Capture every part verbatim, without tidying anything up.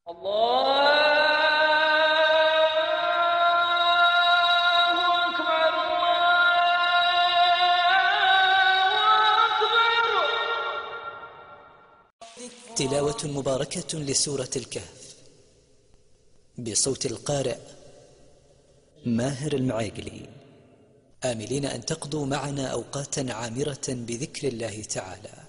الله أكبر الله أكبر. تلاوة مباركة لسورة الكهف بصوت القارئ ماهر المعيقلي، آملين أن تقضوا معنا أوقاتا عامرة بذكر الله تعالى.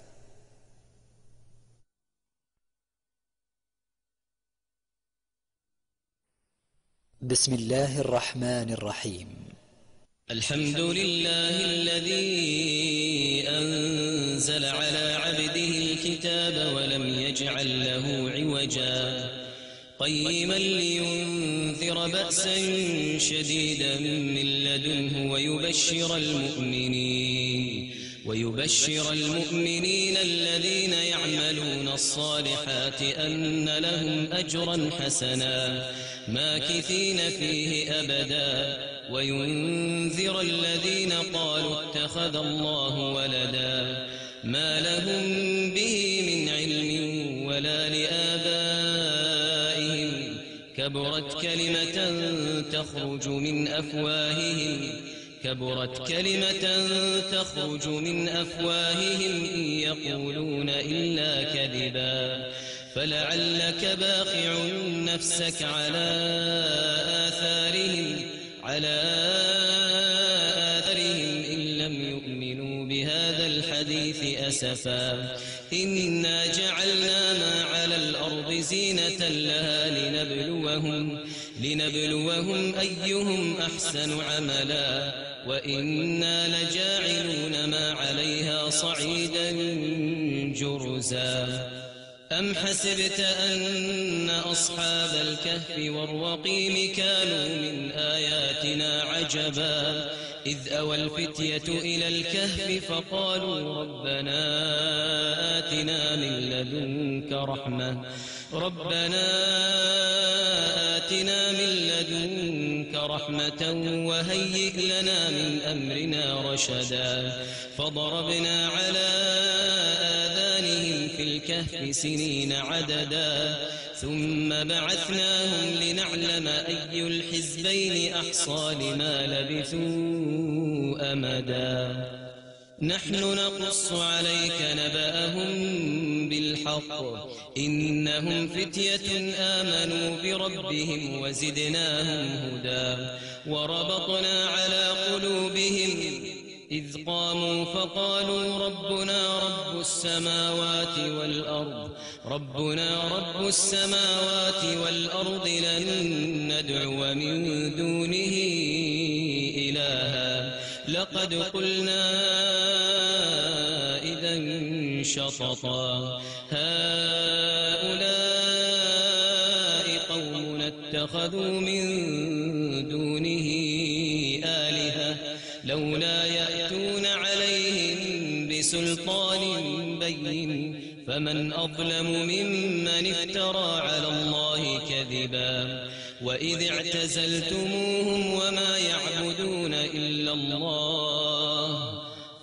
بسم الله الرحمن الرحيم. الحمد لله الذي أنزل على عبده الكتاب ولم يجعل له عوجا قيما لينذر بأسا شديدا من لدنه ويبشر المؤمنين ويبشر المؤمنين الذين يعملون الصالحات أن لهم أجرا حسنا ماكثين فيه أبدا وينذر الذين قالوا اتخذ الله ولدا ما لهم به من علم ولا لآبائهم كبرت كلمة تخرج من أفواههم كبرت كلمة تخرج من أفواههم إن يقولون إلا كذبا فلعلك باخع نفسك على آثارهم على آثارهم إن لم يؤمنوا بهذا الحديث أسفا إنا جعلنا ما على الأرض زينة لها لنبلوهم لنبلوهم أيهم أحسن عملا وإنا لجاعلون ما عليها صعيدا جرزا أم حسبت أن أصحاب الكهف والرقيم كانوا من آياتنا عجبا إذ أوى الفتية إلى الكهف فقالوا ربنا آتنا من لدنك رحمة ربنا آتنا من لدنك رحمة وهيئ لنا من أمرنا رشدا فضربنا على آذانهم في الكهف سنين عددا ثم بعثناهم لنعلم أي الحزبين أحصى لما لبثوا أمدا نحن نقص عليك نبأهم بالحق إنهم فتية آمنوا بربهم وزدناهم هدى وربطنا على قلوبهم إذ قاموا فقالوا ربنا رب السماوات والأرض ربنا رب السماوات والأرض لن ندعو من دونه إلها لقد قلنا إذا شططا هؤلاء قوم اتخذوا من دونه آلهة لولا يأتون عليهم بسلطان بين فمن أظلم ممن افترى على الله كذبا وإذ اعتزلتموهم وما يعبدون إلا الله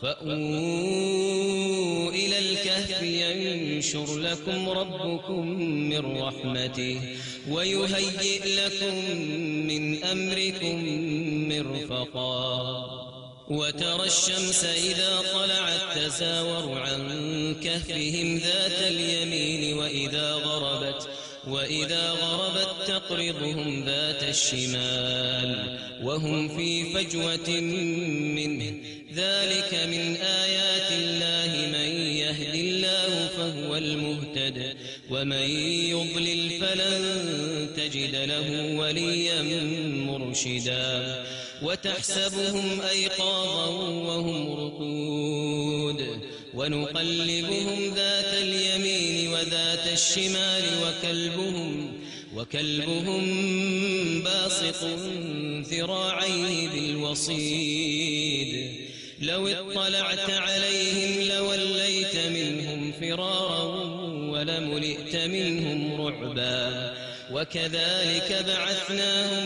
فأووا إلى الكهف ينشر لكم ربكم من رحمته ويهيئ لكم من أمركم مرفقا وترى الشمس إذا طلعت تزاور عن كهفهم ذات اليمين وإذا غربت وإذا غربت تقرضهم ذات الشمال وهم في فجوة منه ذلك من آيات الله من يهد الله فهو المهتد ومن يضلل فلن تجد له وليا مرشدا وتحسبهم أيقاظا وهم رقود ونقلبهم ذات اليمين وذات الشمال وكلبهم وكلبهم باسط ذراعيه بالوصيد لو اطلعت عليهم لوليت منهم فرارا ولملئت منهم رعبا وكذلك بعثناهم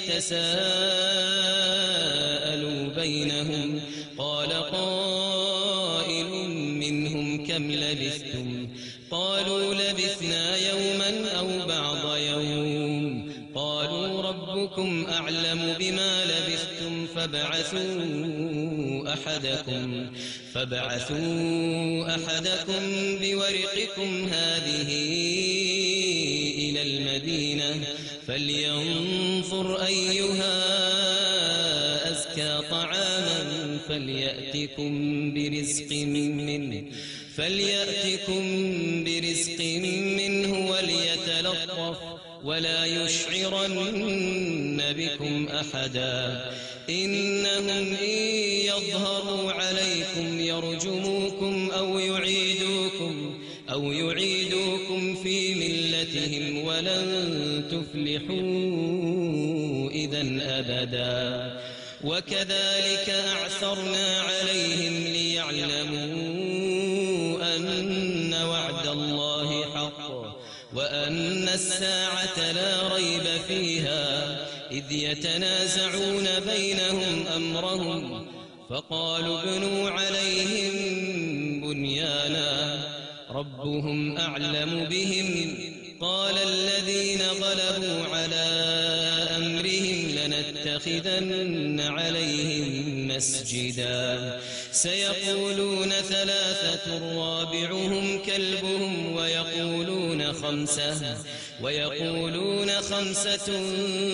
ليتساءلوا بينهم قال قائل منهم كم لبثتم قالوا لبثنا يوما أو بعض يوم قالوا ربكم أعلم بما لبثتم فابعثوا أحدكم فابعثوا أحدكم بورقكم هذه إلى المدينة فلينظر أيها أزكى طعاما فليأتكم برزق منه فليأتكم برزق منه وليتلطف ولا يشعرن بكم أحدا إنهم إن يظهروا عليكم يرجموكم أو يعيدوكم أو يعيدوكم في ملتهم ولن تفلحوا إذن أبدا وكذلك أعثرنا عليهم ليعلموا أن وعد الله حق وأن الساعة لا ريب فيها إذ يتنازعون بينهم أمرهم فقالوا ابنوا عليهم بنيانا ربهم أعلم بهم قال الذين غلبوا على أمرهم لنتخذن عليهم مسجدا سيقولون ثلاثة رابعهم كلبهم ويقولون خمسة ويقولون خمسة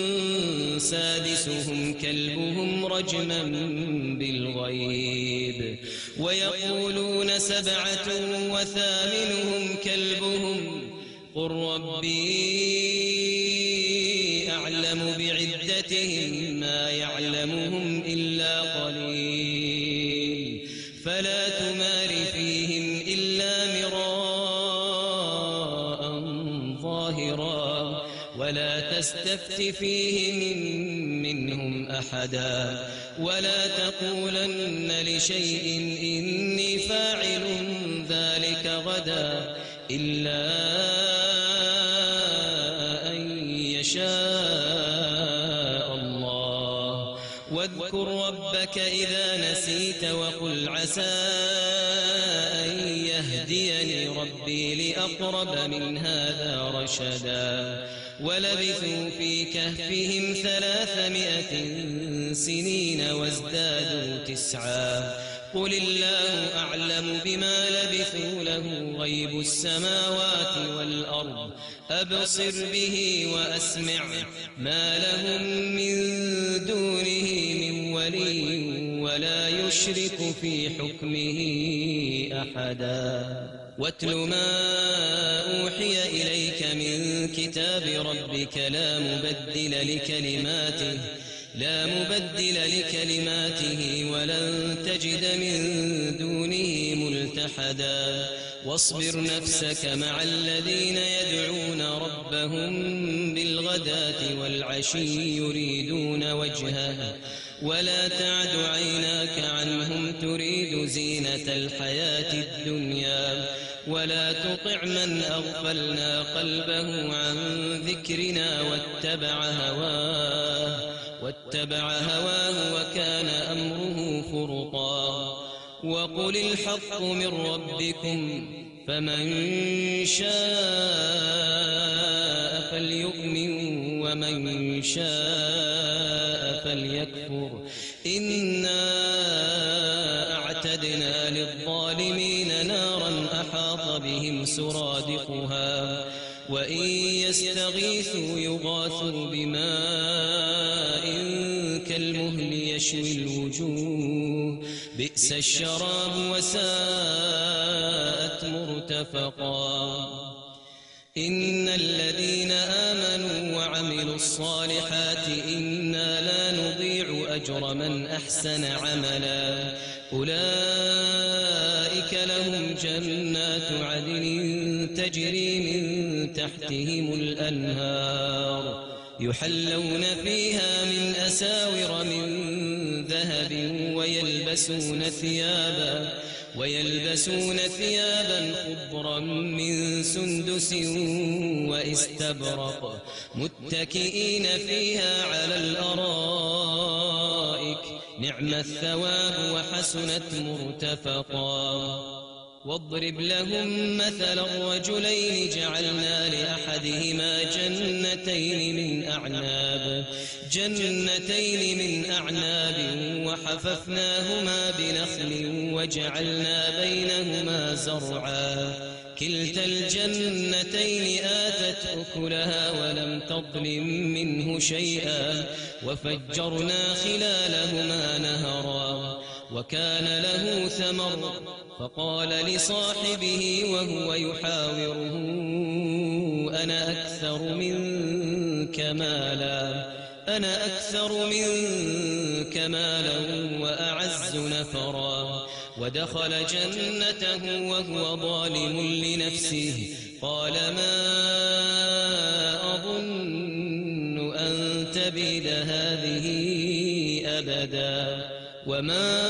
سادسهم كلبهم رجما بالغيب ويقولون سبعة وثامنهم كلبهم قل ربي أعلم بعدتهم ما يعلمهم إلا قليل فلا تمار فيهم إلا مراء ظاهرا ولا تستفت فيهم منهم أحدا ولا تقولن لشيء إني فاعل ذلك غدا إلا أن يشاء الله واذكر ربك إذا نسيت وقل عسى أن يهديني ربي لأقرب من هذا رشدا ولبثوا في كهفهم ثلاثمائة سنين وازدادوا تسعا قل الله أعلم بما لبثوا له غيب السماوات والأرض أبصر به وأسمع ما لهم من دونه من ولي ولا يشرك في حكمه أحدا واتل ما أوحي إليك من كتاب ربك لا مبدل لكلماته لا مبدل لكلماته ولن تجد من دونه ملتحدا واصبر نفسك مع الذين يدعون ربهم بالغداة والعشي يريدون وجهه ولا تعد عيناك عنهم تريد زينة الحياة الدنيا ولا تطع من أغفلنا قلبه عن ذكرنا واتبع هواه واتبع هواه وكان أمره فرطا وقل الحق من ربكم فمن شاء فليؤمن ومن شاء فليكفر إنا أعتدنا للظالمين نارا أحاط بهم سرادقها وإن يستغيثوا يغاثوا بماء كالمهل يشوي الوجوه بئس الشراب وساءت مرتفقا إن الذين آمنوا وعملوا الصالحات إنا لا نضيع أجر من أحسن عملا أولئك لهم جنات عدن تجري من تحتهم الأنهار يحلون فيها من أساور من ذهب ويلبسون ثيابا ويلبسون ثيابا خضرا من سندس واستبرق متكئين فيها على الأرائك نعم الثواب وحسنت مرتفقا واضرب لهم مثل الرجلين جعلنا لأحدهما جنتين من أعناب جنتين من أعناب وحففناهما بنخل وجعلنا بينهما زرعا كلتا الجنتين آتت أكلها ولم تظلم منه شيئا وفجرنا خلالهما نهرا وكان له ثمر فقال لصاحبه وهو يحاوره أنا أكثر منك مالا أنا أكثر منك مالا وأعز نفرا ودخل جنته وهو ظالم لنفسه قال ما أظن أن تبيد هذه أبدا وما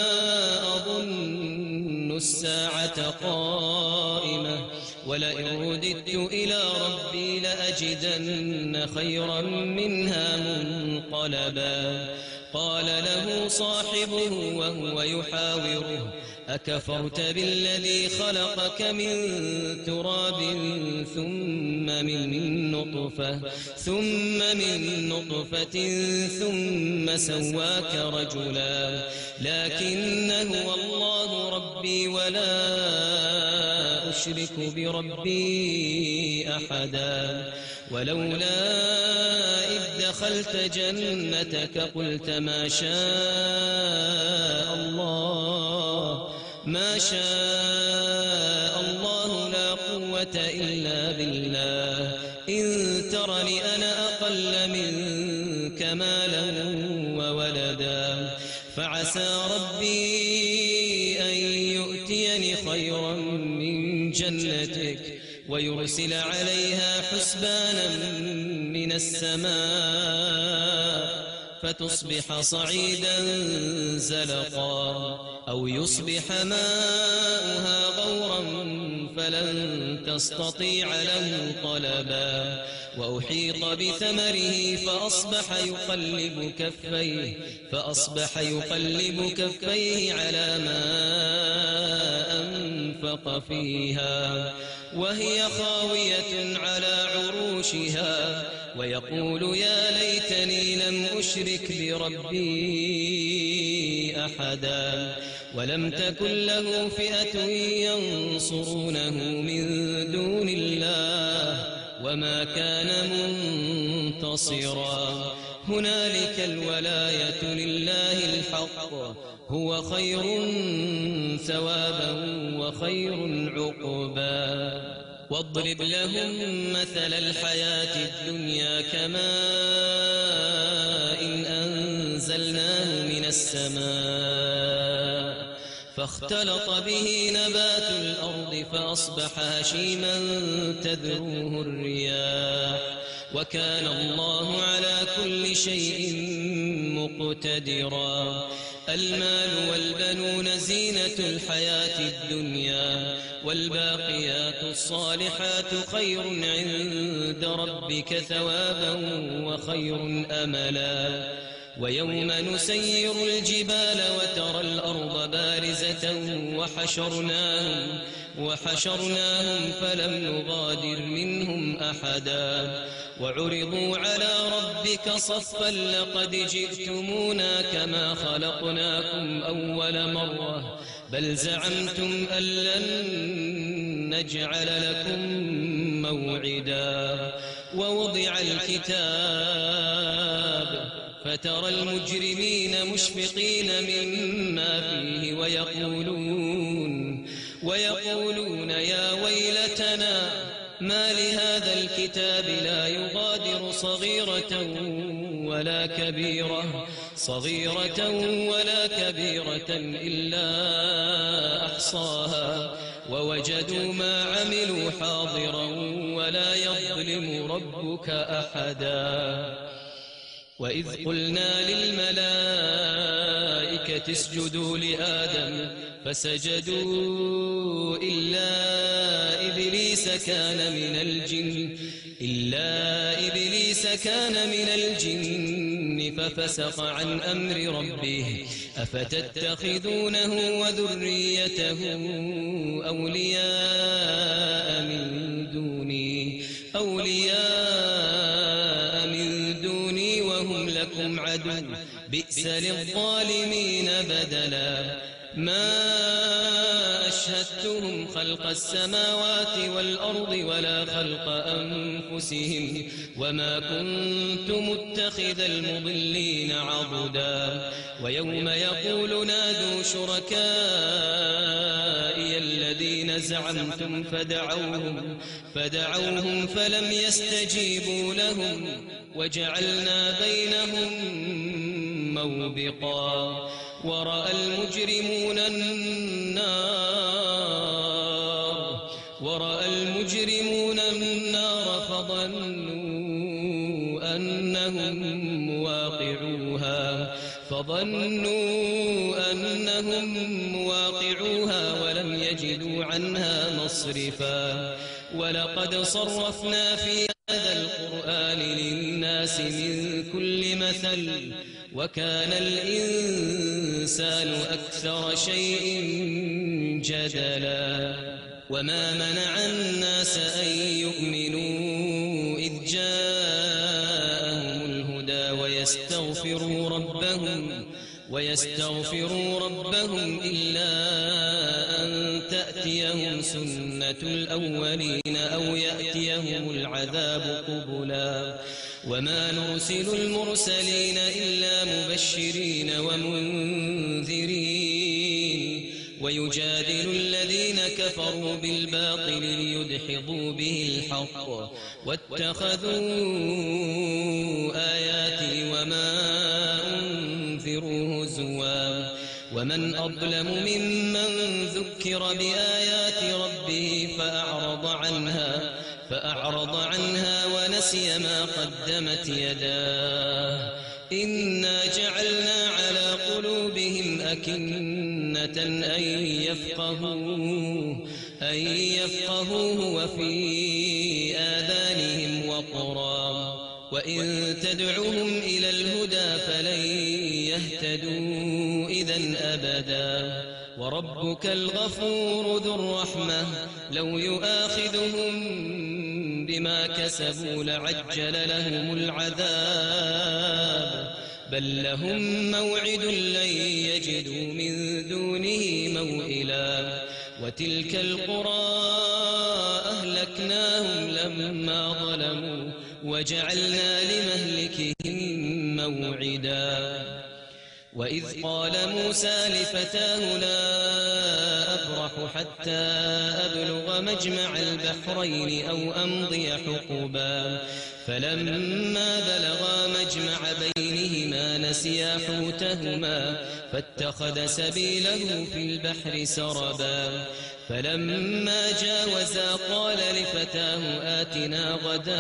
أظن الساعة قائمة ولئن رددت إلى ربي لأجدن خيرا منها منقلبا قال له صاحبه وهو يحاوره أكفرت بالذي خلقك من تراب ثم من نطفة ثم من نطفة ثم سواك رجلا لكن هو الله ربي ولا أشرك بربي أحدا ولولا إذ دخلت جنتك قلت ما شاء الله ما شاء الله لا قوة إلا بالله إن ترني أنا أقل منك مالا وولدا فعسى ربي أن يؤتيني خيرا من جنتك ويرسل عليها حسبانا من السماء فتصبح صعيدا زلقا أو يصبح ماؤها غورا فلن تستطيع له طلبا وأحيط بثمره فأصبح يقلب كفيه فأصبح يقلب كفيه على ما أنفق فيها وهي خاوية على عروشها ويقول يا ليتني لم أشرك بربي أحدا ولم تكن له فئة ينصرونه من دون الله وما كان منتصرا هنالك الولاية لله الحق هو خير ثوابا وخير عقبا واضرب لهم مثل الحياة الدنيا كماء إن أنزلناه من السماء فاختلط به نبات الأرض فأصبح هشيما تذروه الرياح وكان الله على كل شيء مقتدرا المال والبنون زينة الحياة الدنيا والباقيات الصالحات خير عند ربك ثوابا وخير أملا ويوم نسير الجبال وترى الأرض بارزة وحشرناهم وحشرناهم فلم نغادر منهم أحدا وعرضوا على ربك صفا لقد جئتمونا كما خلقناكم أول مرة بل زعمتم أن لن نجعل لكم موعدا ووضع الكتاب فترى المجرمين مشفقين مما فيه ويقولون ويقولون يا ويلتنا ما لهذا الكتاب لا يغادر صغيرة ولا كبيرة صغيرة ولا كبيرة إلا أحصاها ووجدوا ما عملوا حاضرا ولا يظلم ربك أحدا وإذ قلنا للملائكة اسجدوا لآدم فسجدوا إلا إبليس كان من الجن إلا إبليس كان من الجن ففسق عن أمر ربه أفتتخذونه وذريته أولياء من دوني أولياء من دوني وهم لكم عدو بئس للظالمين بدلا ما أشهدتهم خلق السماوات والأرض ولا خلق أنفسهم وما كنت متخذ المضلين عضدا ويوم يقول نادوا شركائي الذين زعمتم فدعوهم فدعوهم فلم يستجيبوا لهم وجعلنا بينهم موبقا ورأى المجرمون النار ورأى المجرمون النار فظنوا أنهم مواقعوها فظنوا أنهم مواقعوها ولم يجدوا عنها مصرفا ولقد صرفنا في هذا القرآن للناس من كل مثل وكان الإنسان أكثر شيء جدلا وما منع الناس أن يؤمنوا إذ جاءهم الهدى ويستغفروا ربهم ويستغفروا ربهم إلا أن تأتيهم سنة الأولين أو يأتيهم العذاب قبلا وما نرسل المرسلين إلا مبشرين ومنذرين ويجادل الذين كفروا بالباطل ليدحضوا به الحق واتخذوا آياتي وما أنذروا هزوا ومن أظلم ممن ذكر بآيات ربه فأعرض عنها فأعرض عنها ونسي ما قدمت يداه إنا جعلنا على قلوبهم أكنة أن يفقهوه أن يفقهوه وفي آذانهم وقرا وإن تدعوهم إلى الهدى فلن يهتدوا إذن أبدا وربك الغفور ذو الرحمة لو يؤاخذهم بما كسبوا لعجل لهم العذاب بل لهم موعد لن يجدوا من دونه موئلا وتلك القرى أهلكناهم لما ظلموا وجعلنا لمهلكهم موعدا وإذ قال موسى لفتاه لا أبرح حتى أبلغ مجمع البحرين أو أمضي حقبا فلما بلغا مجمع بينهما نسيا حوتهما فاتخذ سبيله في البحر سربا فلما جاوزا قال لفتاه آتنا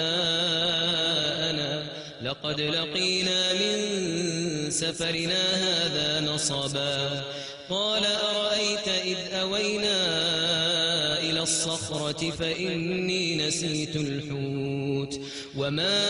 غداءنا لقد لقينا من سفرنا هذا نصبا قال أرأيت إذ أوينا إلى الصخرة فإني نسيت الحوت وما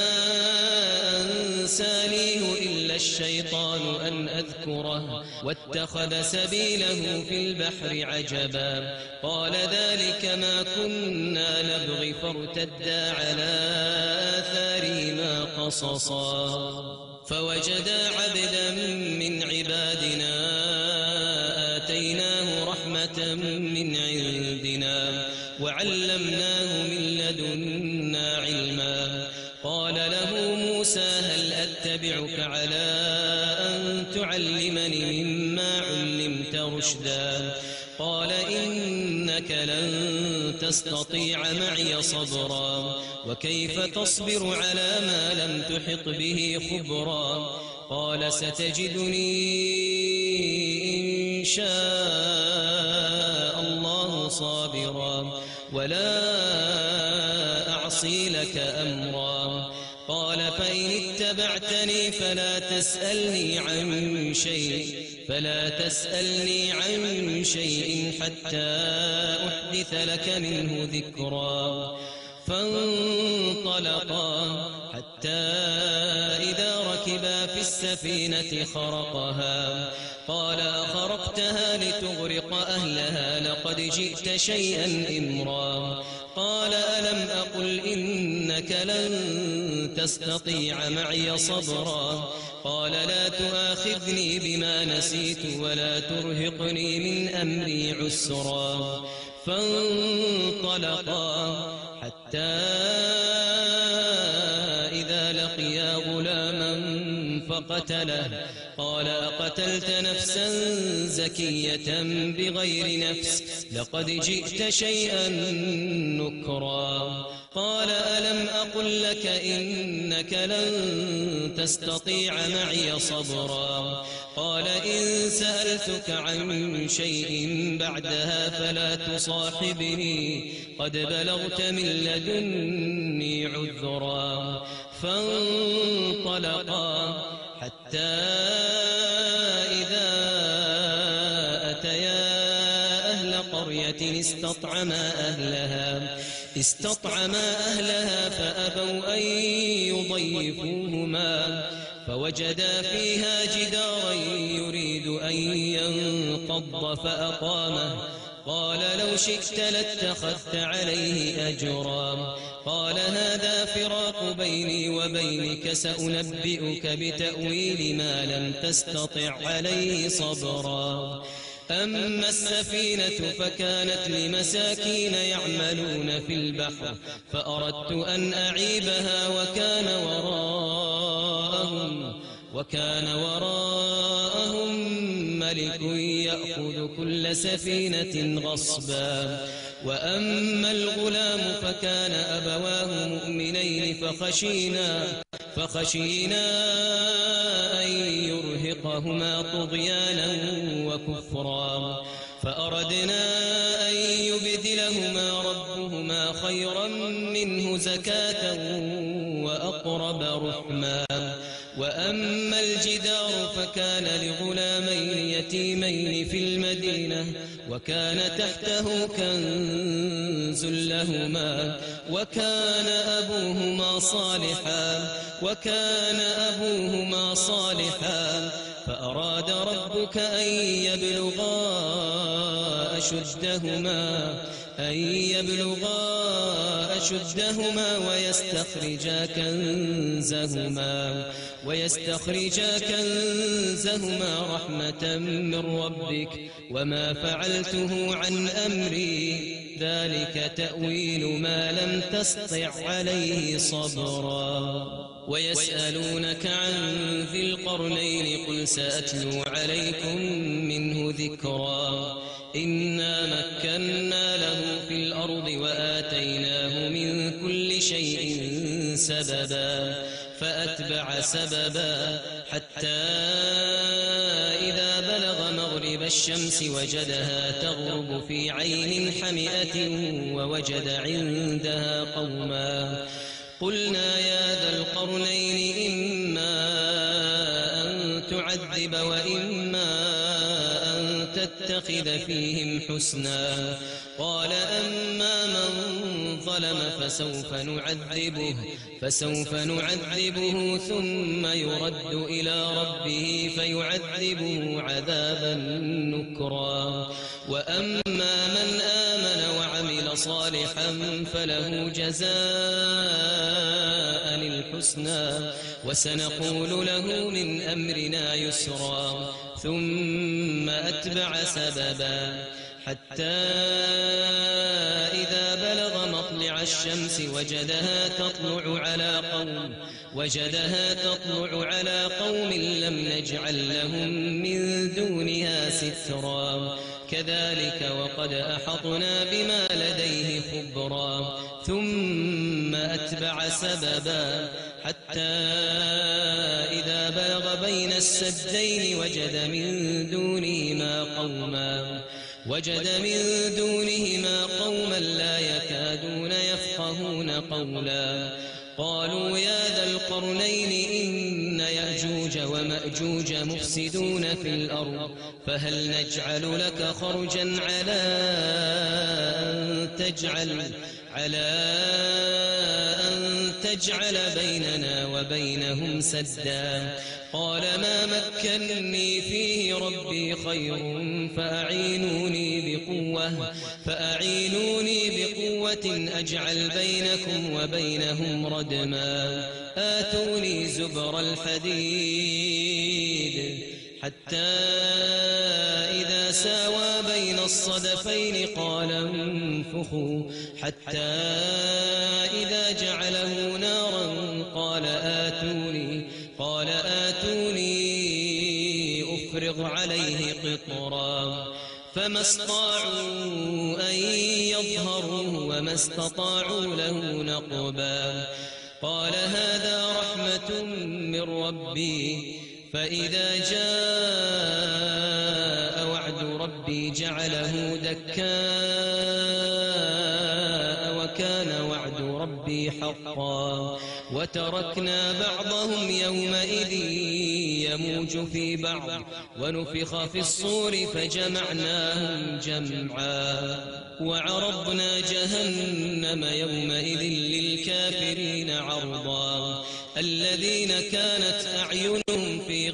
أنسانيه إلا الشيطان أن أذكره واتخذ سبيله في البحر عجبا قال ذلك ما كنا نبغي فارتدا على آثارهما قصصا فوجدا عبدا من عبادنا آتيناه رحمة من عندنا وعلمناه من لدنا علما قال له موسى هل أتبعك على أن تعلمني مما علمت رشدا قال إنك لن تستطيع معي صبرا وكيف تصبر على ما لم تحط به خبرا قال ستجدني إن شاء الله صابرا ولا أعصي لك أمرا قال فإن اتبعتني فلا تسألني عن شيء فلا تسألني عن شيء حتى أحدث لك منه ذكرا فانطلقا حتى إذا ركبا في السفينة خرقها قال أخرقتها لتغرق أهلها لقد جئت شيئا إمرا قال ألم أقل إنك لن تستطيع معي صبرا قال لا تؤاخذني بما نسيت ولا ترهقني من أمري عسرا فانطلقا حتى إذا لقيا غلاما فقتله قال أقتلت نفسا زكية بغير نفس لقد جئت شيئا نكرا قال ألم أقل لك إنك لن تستطيع معي صبرا قال إن سألتك عن شيء بعدها فلا تصاحبني قد بلغت من لدني عذرا فانطلقا حتى إذا أتيا أهل قرية استطعما أهلها استطعما أهلها فأبوا أن يضيفوهما فوجدا فيها جدارا يريد أن ينقض فأقامه قال لو شئت لاتخذت عليه أجرا قال هذا فراق بيني وبينك سأنبئك بتأويل ما لم تستطع عليه صبرا أما السفينة فكانت لمساكين يعملون في البحر فأردت أن أعيبها وكان وراءهم وكان وراءهم ملك يأخذ كل سفينة غصبا وأما الغلام فكان أبواه مؤمنين فخشينا فخشينا أن يرهقهما طغيانا وكفرا فأردنا أن يبدلهما ربهما خيرا منه زكاة وأقرب رحما وأما الجدار فكان لغلامين يتيمين في المدينة وكان تحته كنز لهما وكان أبوهما صالحا وكان أبوهما صالحا فأراد ربك أن يبلغا أشدهما أن يبلغا أشدهما ويستخرجا كنزهما ويستخرجا كنزهما رحمة من ربك وما فعلته عن أمري ذلك تأويل ما لم تسطع عليه صبرا ويسألونك عن ذي القرنين قل سأتلو عليكم منه ذكرا إنا مكنا له في الأرض وآتيناه من كل شيء سببا فأتبع سببا حتى إذا بلغ مغرب الشمس وجدها تغرب في عين حمئة ووجد عندها قوما قلنا يا ذا القرنين إما أن تعذب وإما أن تتخذ فيهم حسنا قال أما من ظلم فسوف نعذبه فسوف نعذبه ثم يرد إلى ربه فيعذبه عذابا نكرا وأما من آمن وعمل صالحا فله جزاء الحسنى وسنقول له من أمرنا يسرا ثم أتبع سببا حتى إذا بلغ مطلع الشمس وجدها تطلع على قوم وجدها تطلع على قوم لم نجعل لهم من دونها سترا كذلك وقد أحطنا بما لديه خبرا ثم أتبع سببا حتى إذا بلغ بين السدين وجد من دونهما قوما وجد من دونهما قوما لا يكادون يفقهون قولا قالوا يا ذا القرنين إن يأجوج ومأجوج مفسدون في الأرض فهل نجعل لك خرجا على أن تجعل على أن تجعل بيننا وبينهم سدا قال ما مكنني فيه ربي خير فأعينوني بقوة فأعينوني بقوة أجعل بينكم وبينهم ردما آتوني زبر الحديد حتى إذا ساوى بين الصدفين قال انفخوا حتى إذا جعله نارا قال آتوني قال آتوني أفرغ عليه قطرا فما استطاعوا أن يظهروه وما استطاعوا له نقبا قال هذا رحمة من ربي فإذا جاء وعد ربي جعله دكاء وكان وعد ربي حقا وتركنا بعضهم يومئذ يموج في بعض ونفخ في الصور فجمعناهم جمعا وعرضنا جهنم يومئذ للكافرين عرضا الذين كانت أعينهم في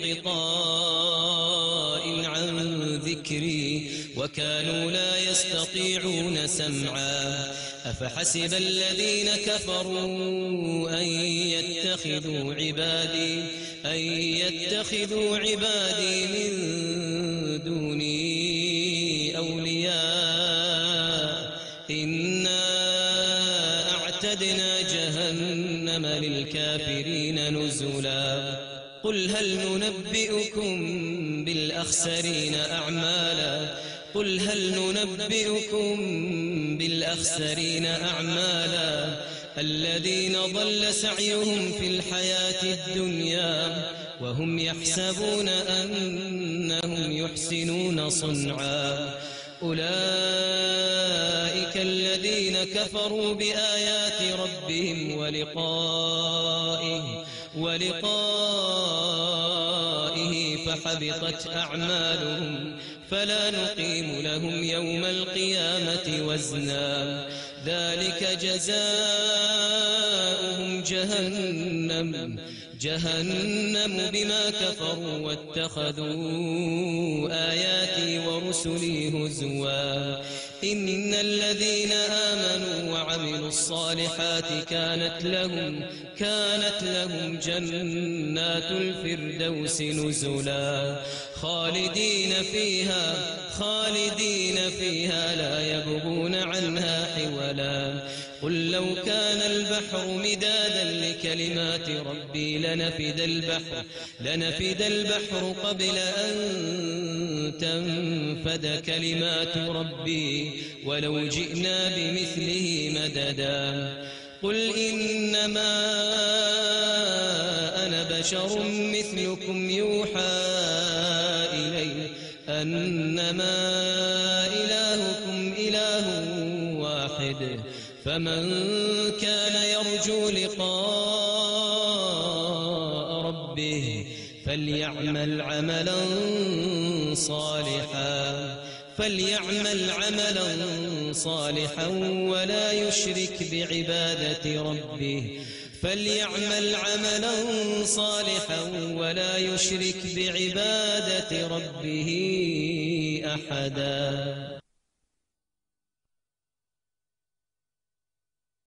غطاء عن ذكري وكانوا لا يستطيعون سمعا أفحسب الذين كفروا أن يتخذوا عبادي أن يتخذوا عبادي من دوني أولياء إنا أعتدنا جهنم للكافرين نزلا قل هل ننبئكم بالأخسرين أعمالا قل هل ننبئكم بالأخسرين أعمالا الذين ضل سعيهم في الحياة الدنيا وهم يحسبون أنهم يحسنون صنعا أولئك الذين كفروا بآيات ربهم ولقائه ولقائه فحبطت أعمالهم فلا نقيم لهم يوم القيامة وزنا ذلك جزاؤهم جهنم جهنم بما كفروا واتخذوا آياتي ورسلي هزوا إن الذين آمنوا وعملوا الصالحات كانت لهم كانت لهم جنات الفردوس نزلا خالدين فيها خالدين فيها لا يبغون عنها حولا قل لو كان البحر مدادا لكلمات ربي لنفد البحر لنفد البحر قبل أن تنفد كلمات ربي ولو جئنا بمثله مددا قل إنما أنا بشر مثلكم يوحى إلي أنما إلهكم إله واحد فمن كان يرجو لقاء ربه فليعمل عملا صالحا فليعمل عملا صالحا ولا يشرك بعبادة ربه فليعمل عملا صالحا ولا يشرك بعبادة ربه أحدا.